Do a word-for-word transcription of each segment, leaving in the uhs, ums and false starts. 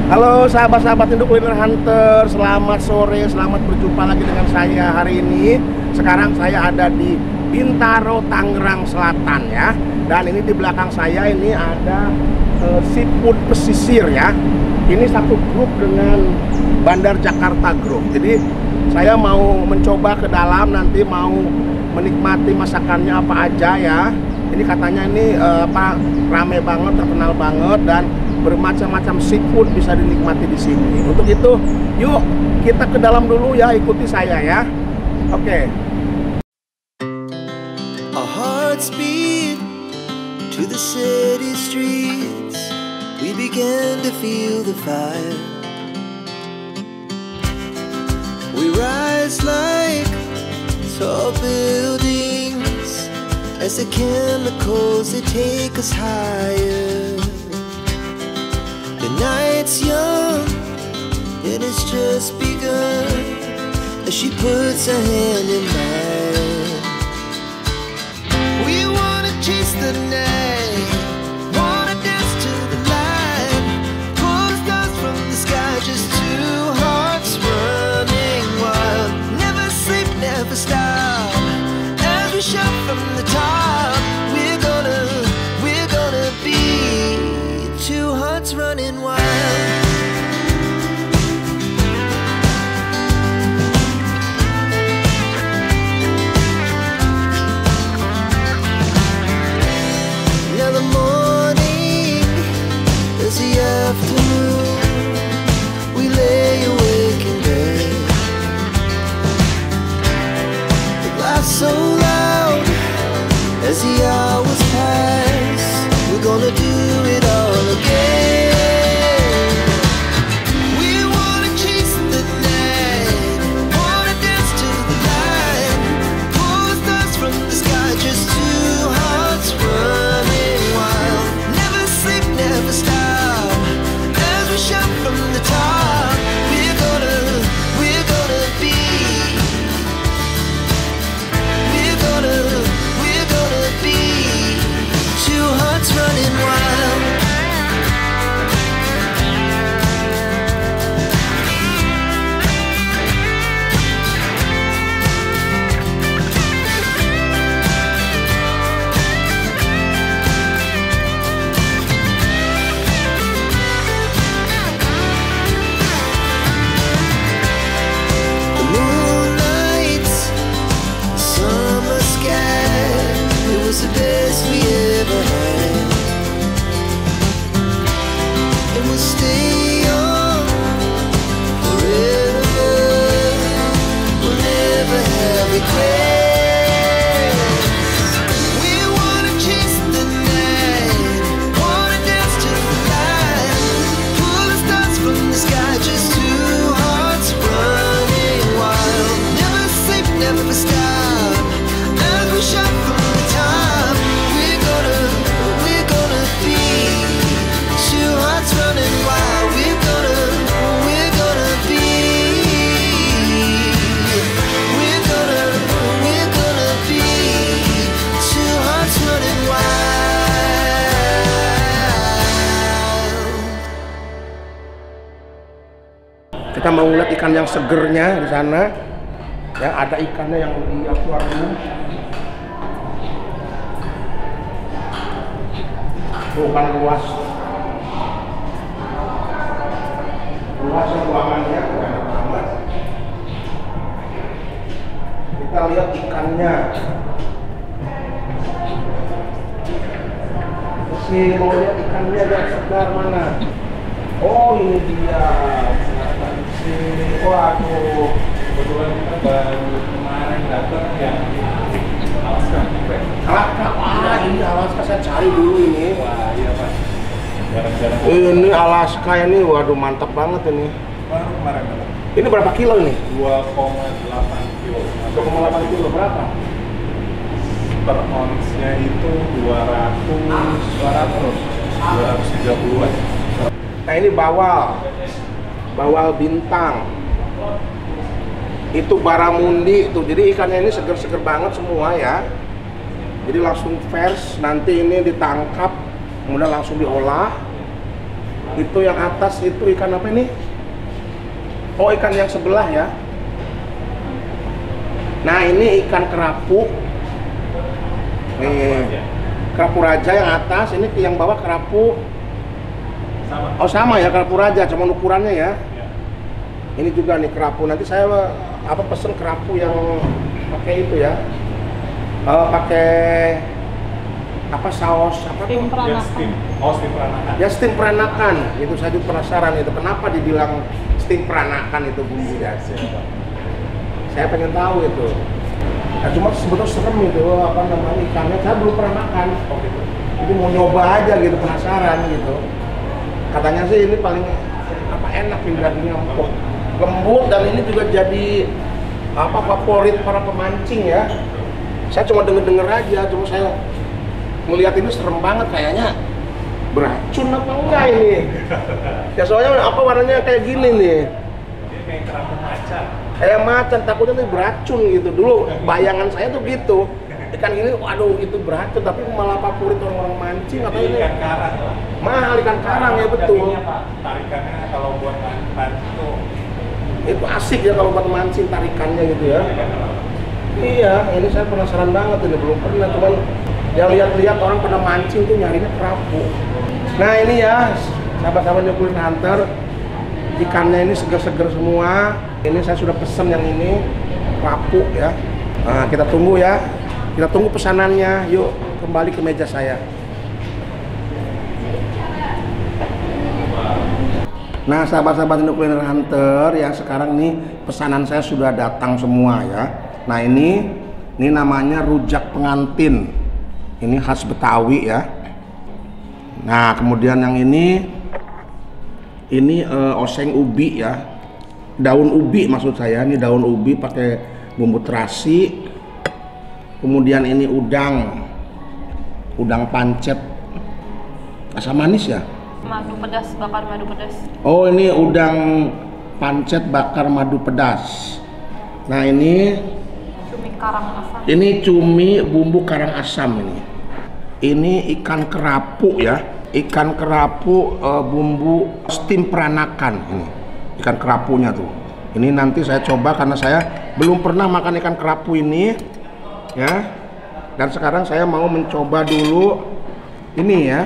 Halo sahabat-sahabat Indo Kuliner Hunter, selamat sore, selamat berjumpa lagi dengan saya hari ini. Sekarang saya ada di Bintaro, Tangerang Selatan ya. Dan ini di belakang saya ini ada uh, seafood pesisir ya. Ini satu grup dengan Bandar Jakarta Group. Jadi saya mau mencoba ke dalam, nanti mau menikmati masakannya apa aja ya. Ini katanya ini uh, apa rame banget, terkenal banget, dan bermacam-macam seafood bisa dinikmati di sini. Untuk itu, yuk kita ke dalam dulu ya, ikuti saya ya. Oke. Okay. Our hearts beat to the city streets. We began to feel the fire. We rise like tall buildings as the chemicals they take us higher. The night's young and it's just begun as she puts her hand in mine. We wanna chase the night, wanna dance to the light, pull the stars from the sky, just two hearts running wild. Never sleep, never stop, as we shout from the top. We're gonna, we're gonna be two hearts running wild. Now the morning is the afternoon. We lay awake in bed. The laughs so loud as the hours pass. We're gonna do it all again. We wanna chase the night, wanna dance to the light, pull the stars from the sky, just two hearts running wild. Never sleep, never stop, as we shout from the top. We're gonna, we're gonna be, we're gonna, we're gonna be two hearts running wild. The moonlight, summer sky, it was the best we ever had. And we'll stay on forever. We'll never have regrets. We wanna chase the night, wanna dance to the light, pull the stars from the sky, just two hearts running wild. Never sleep, never stop, as we shout from the top. We're gonna, we're gonna be two hearts running wild. We're gonna, we're gonna be, we're gonna, we're gonna be two hearts running wild. Kita mau lihat ikan yang segernya di sana. Ya, ada ikannya yang di akuarium. Tuh kan luas. Luas ruangannya, enak banget. Kita lihat ikannya. Masih mau lihat ikannya yang segar mana? Oh, ini dia. Waduh, Kebetulan kita baru kemarin datang yang Alaska. Alaska, wah ini Alaska saya cari dulu ini. Wah iya Pak, jarang-jarang. Ini Alaska ini, waduh mantap banget ini. Baru kemarin datang. Ini berapa kilo ini? dua koma delapan kilo. dua koma delapan kilo berapa? Per onsnya itu dua ratus, dua ratus, dua ratus tiga puluh-an. Nah ini bawal, bawal bintang. Itu baramundi tuh, jadi ikannya ini seger-seger banget semua ya. Jadi langsung fresh, nanti ini ditangkap, kemudian langsung diolah. Itu yang atas itu ikan apa ini? Oh, ikan yang sebelah ya. Nah, ini ikan kerapu. Nih, kerapu raja yang atas, ini yang bawah kerapu. Sama. Oh, sama ya, kerapu raja, cuma ukurannya ya. Ya. Ini juga nih kerapu. Nanti saya apa pesen kerapu yang pakai itu ya. Uh, pakai apa saus apa Steam tuh? Ya, peranakan. steam. Oh, steam peranakan. Ya steam peranakan. Itu saya juga penasaran itu kenapa dibilang steam peranakan itu bumbunya. Siapa? Saya pengen tahu itu. Ya, cuma sebetulnya serem itu apa namanya ikannya. Saya belum pernah makan. Oh, gitu. Jadi mau nyoba aja gitu, penasaran gitu. Katanya sih ini paling apa enak ini dagingnya empuk, lembut, dan ini juga jadi apa favorit para pemancing ya. Saya cuma denger-denger aja, cuma saya ngelihat ini serem banget kayaknya. Beracun apa enggak ini? Ya soalnya apa warnanya kayak gini nih. Dia kayak kerapu macan. Kayak macan, takutnya nih beracun gitu. Dulu bayangan saya tuh gitu. Ikan ini, waduh itu beracun, tapi malah favorit orang-orang mancing atau Ini ini ikan karang. Pak. mahal ikan karang ya betul. Dagingnya, Pak, tarikannya kalau buat mancing itu Itu asik ya kalau buat mancing tarikannya gitu ya. ikan apa? Iya, ini saya penasaran banget ini, belum pernah, cuman yang lihat-lihat orang pada mancing tuh nyarinya kerapu. Nah ini ya, sahabat-sahabat New Kuliner Hunter, ikannya ini seger-seger semua. Ini saya sudah pesen yang ini, kerapu ya. Nah kita tunggu ya, kita tunggu pesanannya. Yuk kembali ke meja saya. Nah sahabat-sahabat New Kuliner Hunter, yang sekarang nih pesanan saya sudah datang semua ya. Nah ini, ini namanya rujak pengantin. Ini khas Betawi ya. Nah kemudian yang ini, ini uh, oseng ubi ya. Daun ubi maksud saya, ini daun ubi pakai bumbu terasi. Kemudian ini udang, udang pancet, asam manis ya. Madu pedas, bakar madu pedas. Oh ini udang pancet bakar madu pedas. Nah ini Cumi karang asam. ini cumi bumbu karang asam ini. Ini ikan kerapu ya. Ikan kerapu uh, bumbu steam peranakan ini. Ikan kerapunya tuh. Ini nanti saya coba karena saya belum pernah makan ikan kerapu ini ya. Dan sekarang saya mau mencoba dulu ini ya.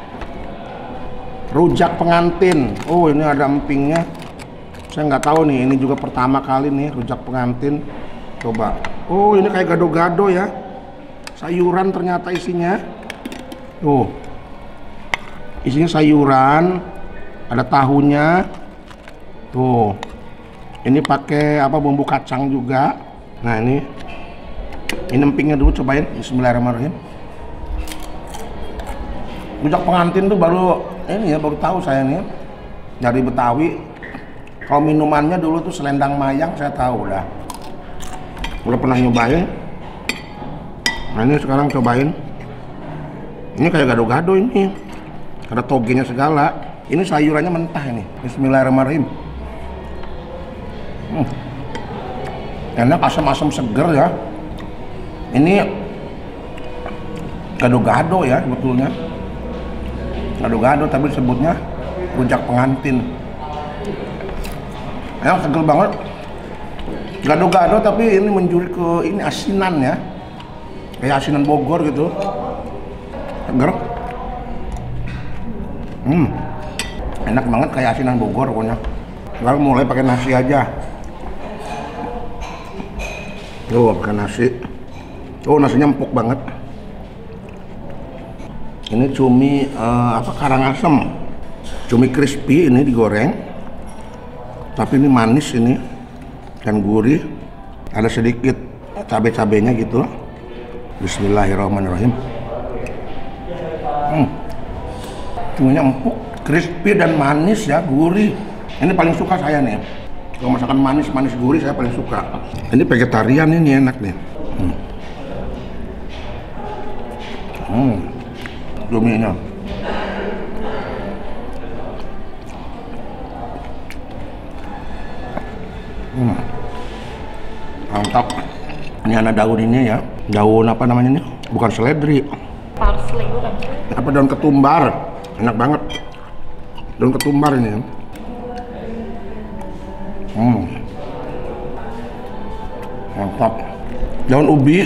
Rujak pengantin. Oh ini ada empingnya. Saya nggak tahu nih, ini juga pertama kali nih rujak pengantin. Coba. Oh ini kayak gado-gado ya. Sayuran ternyata isinya. Tuh. Isinya sayuran. Ada tahunya. Tuh. Ini pakai apa bumbu kacang juga. Nah ini. Ini empingnya dulu cobain. Bismillahirrahmanirrahim. Rujak pengantin tuh baru ini ya, baru tahu saya nih dari Betawi. Kalau minumannya dulu tuh selendang mayang, saya tahu udah udah pernah nyobain. Nah ini sekarang cobain. Ini kayak gado-gado ini, ada togenya segala. Ini sayurannya mentah ini. Bismillahirrahmanirrahim. hmm. Enak, asam-asam seger ya. Ini gado-gado ya sebetulnya. Gado-gado tapi disebutnya rujak pengantin. Yang seger banget. Gado-gado tapi ini menjuri ke ini asinan ya. Kayak asinan Bogor gitu. Seger. Hmm. Enak banget kayak asinan Bogor pokoknya. Sekarang mulai pakai nasi aja. Tuh pakai nasi. Oh nasinya empuk banget. Ini cumi uh, apa karangasem, cumi crispy ini digoreng, tapi ini manis ini dan gurih, ada sedikit cabai-cabainya gitu. Bismillahirrahmanirrahim. Hmm. Cuminya empuk, crispy dan manis ya, gurih. Ini paling suka saya nih. Kalau masakan manis, manis gurih saya paling suka. Ini vegetarian ini enak nih. Hmm. Hmm. Cuminya hmm. Mantap. Ini ada daun ini ya, daun apa namanya nih, bukan seledri, Parsley bukan? apa daun ketumbar, enak banget. daun ketumbar ini. Hmm. Mantap. Daun ubi.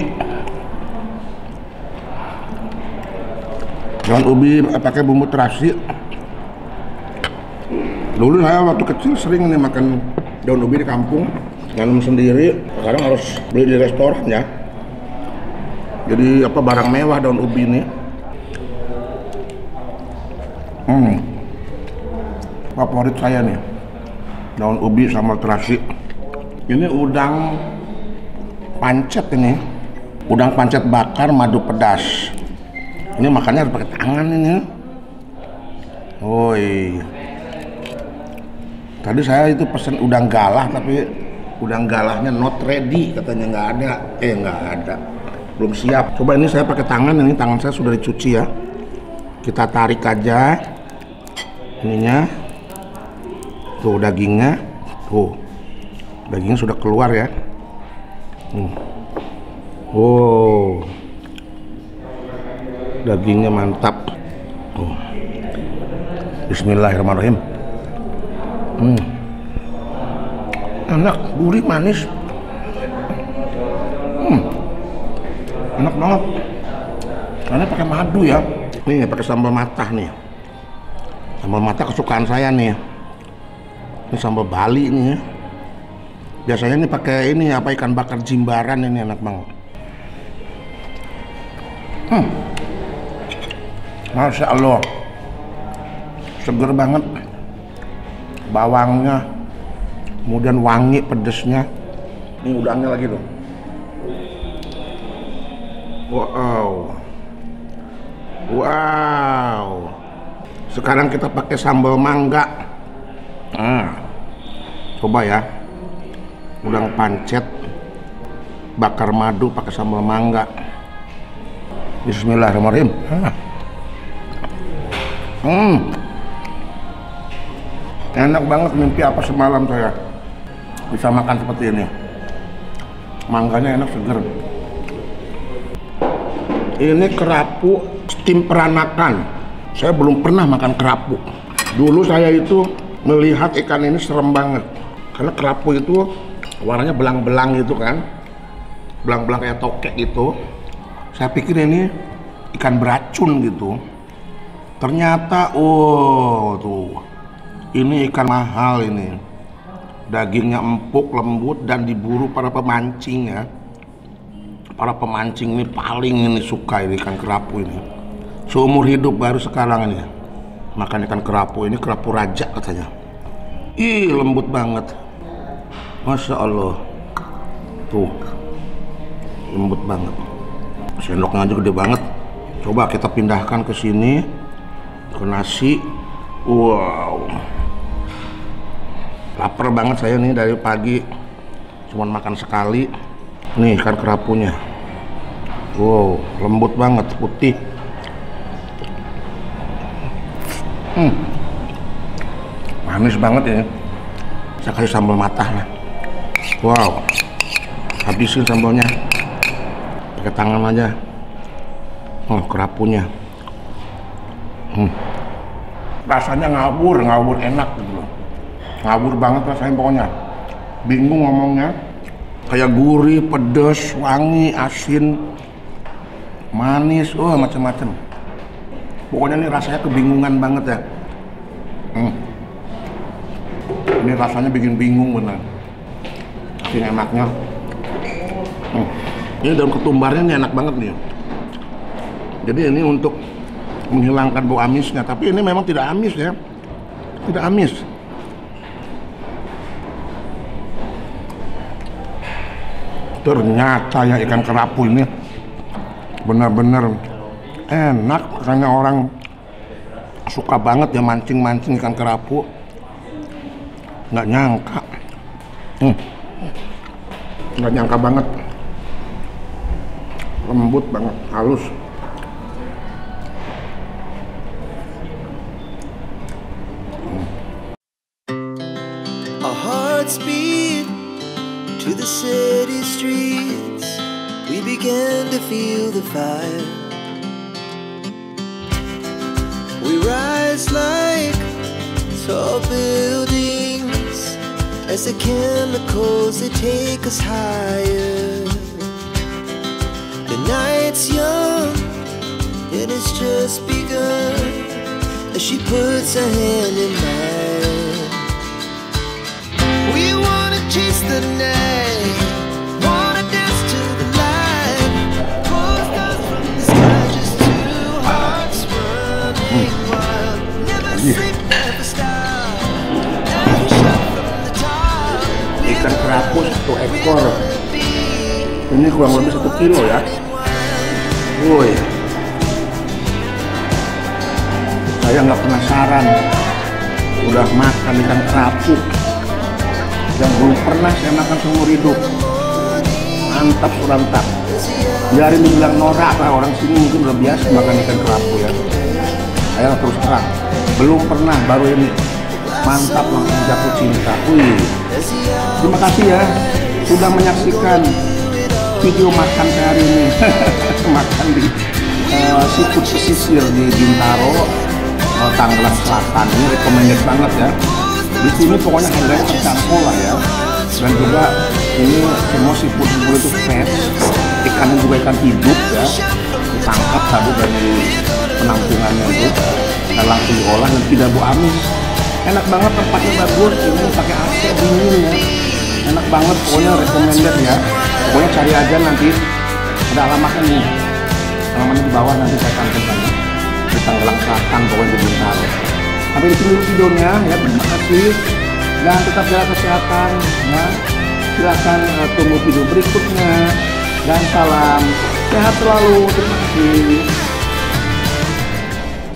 Daun ubi pakai bumbu terasi. Dulu saya waktu kecil sering nih makan daun ubi di kampung, nanam sendiri. Sekarang harus beli di restoran ya. Jadi apa barang mewah daun ubi ini. Hmm. Favorit saya nih. Daun ubi sama terasi. Ini udang pancet ini. Udang pancet bakar madu pedas. Ini makannya harus pakai tangan ini. Woi. Tadi saya itu pesen udang galah, tapi udang galahnya not ready, katanya nggak ada. Eh nggak ada, belum siap. Coba ini saya pakai tangan, ini tangan saya sudah dicuci ya. Kita tarik aja ininya. Tuh dagingnya, tuh dagingnya sudah keluar ya. Hmm. Wow, dagingnya mantap. Oh. Bismillahirrahmanirrahim. Hmm. Enak, gurih, manis. Hmm. Enak banget. Karena pakai madu ya. Nih pakai sambal matah nih. Sambal matah kesukaan saya nih. Ini sambal Bali nih. Biasanya nih pakai ini apa ikan bakar jimbaran, ini enak banget. Hmm. Masya Allah. Seger banget. Bawangnya, kemudian wangi pedesnya. Ini udangnya lagi tuh. Wow, wow. Sekarang kita pakai sambal mangga. Nah, coba ya, udang pancet bakar madu pakai sambal mangga. Bismillahirrahmanirrahim. Hmm. Enak banget, mimpi apa semalam saya bisa makan seperti ini. Mangganya enak, seger. Ini kerapu steam peranakan. Saya belum pernah makan kerapu. Dulu saya itu melihat ikan ini serem banget, karena kerapu itu warnanya belang-belang gitu kan, belang-belang kayak tokek gitu. Saya pikir ini ikan beracun gitu. Ternyata, oh tuh, ini ikan mahal ini. Dagingnya empuk, lembut, dan diburu para pemancing ya. Para pemancing ini paling ini suka ini ikan kerapu ini. Seumur hidup baru sekarang ini makan ikan kerapu. Ini kerapu raja katanya. Ih, lembut banget. Masya Allah. Tuh, lembut banget. Sendoknya aja gede banget. Coba kita pindahkan ke sini, ke nasi. Wow. Lapar banget saya nih dari pagi, cuman makan sekali. Nih ikan kerapunya. Wow, lembut banget, putih. Hmm. Manis banget ya. Saya kasih sambal matah lah. Wow. Habisin sambalnya. Pakai tangan aja. Oh, kerapunya. Hmm. Rasanya ngawur, ngawur enak gitu loh. Ngawur banget rasanya pokoknya. Bingung ngomongnya. Kayak gurih, pedas, wangi, asin, manis, oh macam-macam. Pokoknya ini rasanya kebingungan banget ya. Hmm. Ini rasanya bikin bingung benar. Ini enaknya. Hmm. Ini daun ketumbarnya ini enak banget nih. Jadi ini untuk menghilangkan bau amisnya. Tapi ini memang tidak amis ya. Tidak amis. Ternyata ya ikan kerapu ini benar-benar enak. Makanya orang suka banget ya mancing-mancing ikan kerapu. Nggak nyangka. Hmm. Nggak nyangka banget. Lembut banget, halus. Our hearts beat to the city streets. We began to feel the fire. We rise like tall buildings as the chemicals they take us higher. The night's young, it has just begun as she puts her hand in mine. We wanna chase the night, wanna dance to the light, pull stars from the sky, just two hearts running wild. Never sleep, never stop, every shot from the top. Ikan kerapu satu ekor. Ini kurang lebih satu kilo ya. Woi, saya nggak penasaran udah makan ikan kerapu yang belum pernah saya makan seumur hidup. Mantap surantap. Biarin dibilang norak lah, orang sini mungkin udah biasa makan ikan kerapu ya. Saya terus terang belum pernah, baru ini mantap, langsung jatuh cinta. Wih, terima kasih ya sudah menyaksikan video makan saya hari ini. Makan di uh, seafood pesisir di Bintaro, uh, Tangerang Selatan. Ini recommended banget ya. Di sini pokoknya harganya terjangkau lah ya. Dan juga ini semua seafood itu fresh, ikannya juga ikan hidup ya, ditangkap tadi dari penampungannya itu dan langsung diolah dan tidak bau amis. Enak banget, tempatnya bagus, ini pakai A C dingin ya. Enak banget, pokoknya recommended ya. Pokoknya cari aja nanti, ada alamatnya nih, alamatnya di bawah, nanti saya cantumkan ya. Di Tangerang Selatan, pokoknya di Bintaro. Sampai di sini dulu videonya ya, terima kasih. Dan tetap jaga kesehatan ya. Silakan uh, tunggu video berikutnya. Dan salam sehat selalu, terima kasih.